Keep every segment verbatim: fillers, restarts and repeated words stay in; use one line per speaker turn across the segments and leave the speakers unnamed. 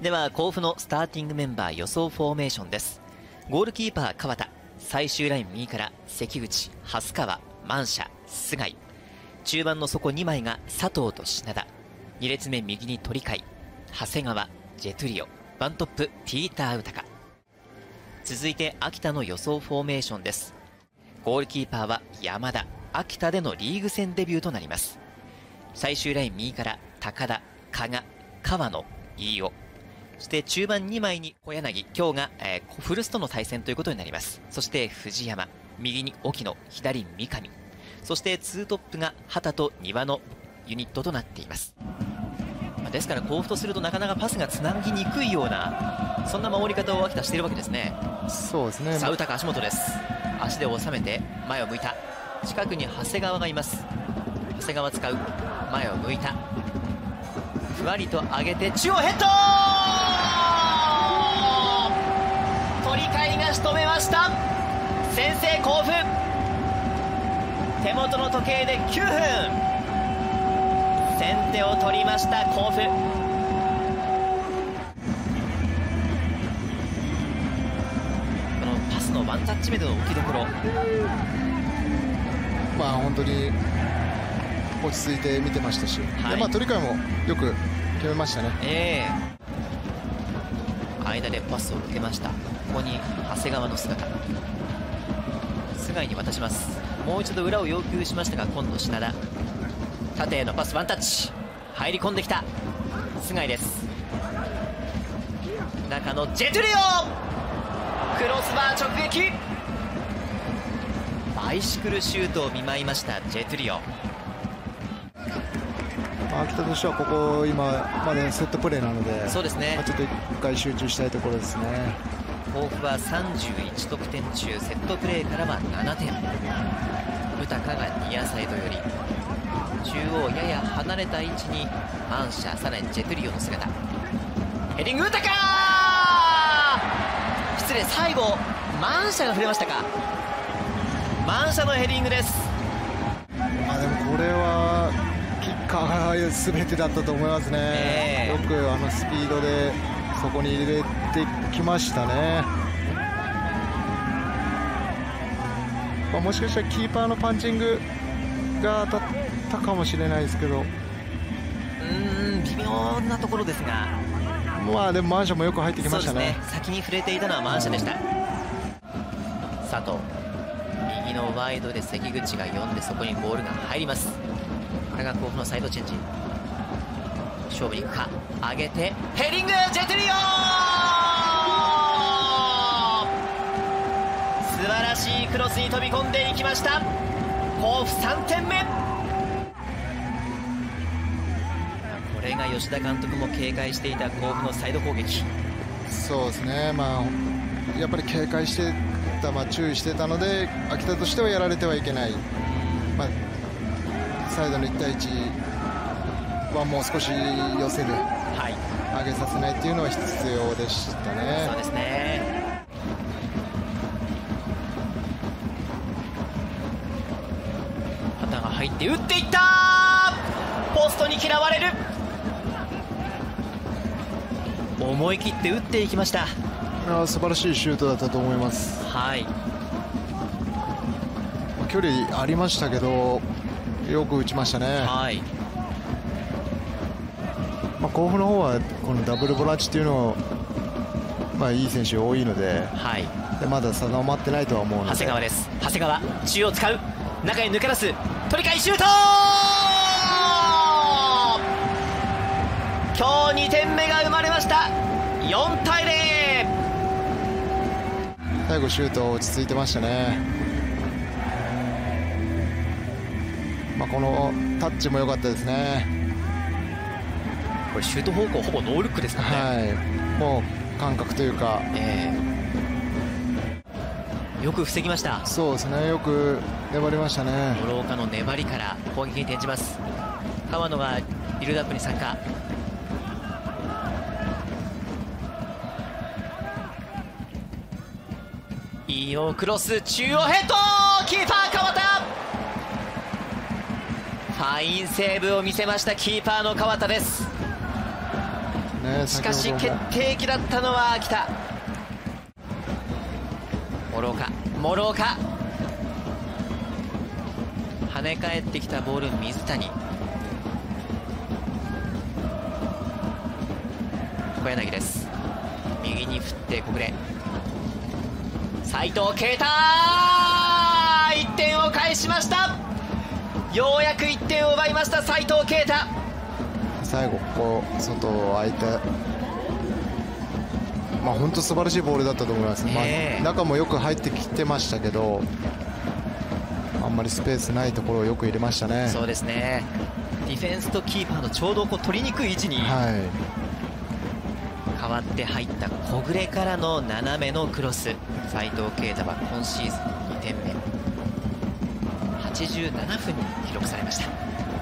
では甲府のスターティングメンバー予想フォーメーションです。ゴールキーパー川田、最終ライン右から関口、蓮川、万社、須貝、中盤の底にまいが佐藤と品田、に列目右に鳥海、長谷川、ジェトゥリオ、ワントップティーターウタカ。続いて秋田の予想フォーメーションです。ゴールキーパーは山田、秋田でのリーグ戦デビューとなります。最終ライン右から高田、加賀、川野、飯尾、そして中盤にまいに小柳、今日が、えー、古巣との対戦ということになります。そして藤山、右に沖野、左三上、そしてツートップが畑と丹羽のユニットとなっています。ですから甲府とするとなかなかパスがつなぎにくいような、そんな守り方を秋田しているわけですね。
そうですね。
さあ宇高足元です。足で収めて前を向いた、近くに長谷川がいます。長谷川使う、前を向いた、ふわりと上げて中央ヘッド、鳥海が仕留めました。先制甲府、手元の時計できゅうふん、先手を取りました甲府。このパスのワンタッチ目での置きどころ、
まあ本当に落ち着いて見てましたし、はい、でまあ鳥海もよく決めましたね。
えー、間でパスを受けました。ここに長谷川の姿、須貝に渡します。もう一度裏を要求しましたが、今度品田、縦へのパスワンタッチ、入り込んできた須貝です。中のジェトゥリオ、クロスバー直撃、バイシクルシュートを見舞いましたジェトゥリオ。
秋田としてはここ今までセットプレーなので、
そうですね、
まあ、ちょっと一回集中したいところですね。
甲府はさんじゅういち得点中、セットプレーからはななてん、宇高がニアサイド寄り、中央やや離れた位置にマンシャ、さらにジェトゥリオの姿、ヘディング宇高、失礼、最後マンシャが触れましたか。マンシャのヘディングです。
まあでもこれはキッカーが全てだったと思いますね、えー、よくあのスピードでそこに入れてきましたね。まあ、もしかしたらキーパーのパンチングが当たったかもしれないですけど、う
ーん、微妙なところですが、
まあでもマンシャもよく入ってきました ね,
ね先に触れていたのはマンシャでした。佐藤、右のワイドで関口が呼んで、そこにボールが入ります。これが甲府のサイドチェンジ、勝負に行くか、上げてヘディング、ジェトゥリオ、素晴らしいクロスに飛び込んでいきました。甲府さんてんめ、これが吉田監督も警戒していた甲府のサイド攻撃。
そうですね、まあ、やっぱり警戒してた、まあ、注意してたので秋田としてはやられてはいけない、まあ、サイドのいち対いちはもう少し寄せで上げさせないっていうのは必要でしたね。
そうですね。旗が入って打っていった、ポストに嫌われる、思い切って打っていきました。
素晴らしいシュートだったと思います。
はい、
距離ありましたけどよく打ちましたね。
はい、
まあ、甲府の方はこのダブルボランチっていうのを、まあ、いい選手多いので、
はい、
でまだ定まってないとは思うので。
長谷川です。長谷川、中央使う、中に抜け出す、取り返しシュート、今日にてんめが生まれました。よんたいゼロ、
最後シュート落ち着いてましたね。まあ、このタッチも良かったですね。
これシュート方向ほぼノールックですからね。
はい、もう感覚というか、
えー、よく防ぎました。
そうですね、よく粘りましたね。
諸岡の粘りから攻撃に転じます。川野がビルドアップに参加。いいよ、クロス、中央ヘッド、キーパー川田、ファインセーブを見せましたキーパーの川田です。
ね。
しかし決定機だったのは秋田。諸岡諸岡跳ね返ってきたボール、水谷。小柳です。右に振って小暮、斉藤慶太、いってんを返しました。ようやくいってんを奪いました斉藤慶太。
最後ここ外を空いて、まあ本当素晴らしいボールだったと思います、えーまあ、中もよく入ってきてましたけど、あんまりスペースないところをよく入れましたね。
そうですね。ディフェンスとキーパーのちょうどこう取りにくい位置に変わって入った小暮からの斜めのクロス。斉藤慶太は今シーズンにてんめ、はちじゅうななふんに記録されました。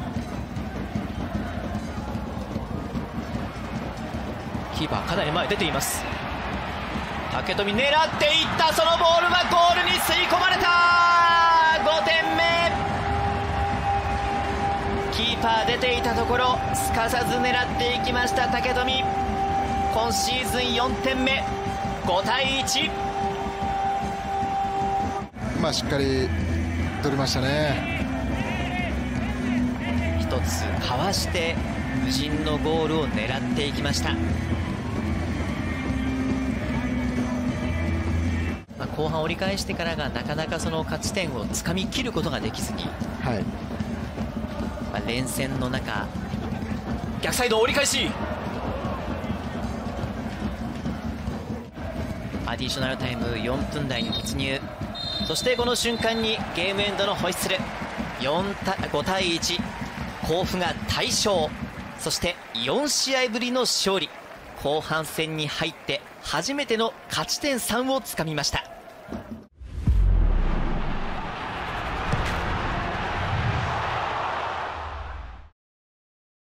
キーパーかなり前出ています。竹富狙っていった、そのボールはゴールに吸い込まれた。ごてんめ、キーパー出ていたところすかさず狙っていきました竹富。今シーズンよんてんめ、ごたいいち。
まあしっかり取りましたね。
一つかわして無人のゴールを狙っていきました。まあ、後半折り返してからがなかなかその勝ち点をつかみきることができずに、
はい、
まあ、連戦の中、逆サイド折り返し、アディショナルタイムよんぷんだいに突入。そしてこの瞬間にゲームエンドのホイッスル。ごたいいち、甲府が大勝。そしてよんしあいぶりの勝利。後半戦に入って初めての勝ち点さんをつかみました。